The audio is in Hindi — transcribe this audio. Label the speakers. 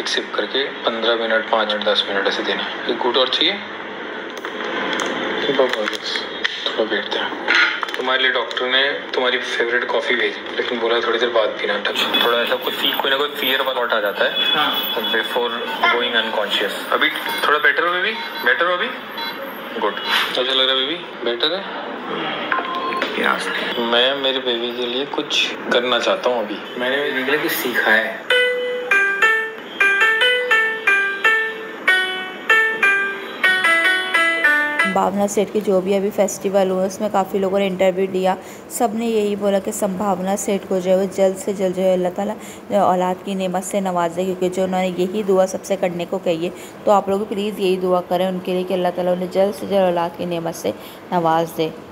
Speaker 1: सिप करके 15 मिनट 5 मिनट 10 मिनट ऐसे देना। एक घूंट और चाहिए? थोड़ा बैठते हैं। तुम्हारे लिए डॉक्टर ने तुम्हारी फेवरेट कॉफ़ी भेजी, लेकिन बोला थोड़ी देर बाद पीना। थोड़ा ऐसा कोई ना कोई फियर वाला थॉट आ जाता है बिफोर गोइंग अनकॉन्शियस। अभी थोड़ा बेटर हो बेबी? बेटर हो अभी? गुड। ऐसा लग रहा है बेबी बेटर है? मैं मेरे बेबी के लिए कुछ करना चाहता हूँ। अभी मैंने बेबी के लिए कुछ सीखा है।
Speaker 2: भावना सेठ की जो भी अभी फेस्टिवल हुआ उसमें काफ़ी लोगों ने इंटरव्यू लिया। सब ने यही बोला कि संभावना सेठ को जो है वो जल्द से जल्द जो है अल्लाह ताला औलाद की नेमत से नवाजे, क्योंकि जो उन्होंने यही दुआ सबसे करने को कही है। तो आप लोग प्लीज़ यही दुआ करें उनके लिए कि अल्लाह ताला उन्हें जल्द से जल्द औलाद की नेमत से नवाज दे।